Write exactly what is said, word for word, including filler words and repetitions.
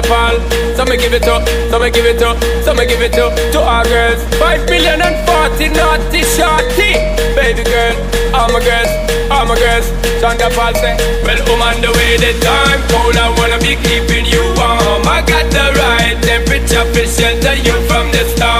Paul. So me give it up, so me give it up, so me give it up to our girls. Five million and forty naughty shorty. Baby girl, all my girls, all my girls. Shonda Paul say, well, I'm on the way, the time cold, I wanna be keeping you warm. I got the right temperature to shelter you from the storm.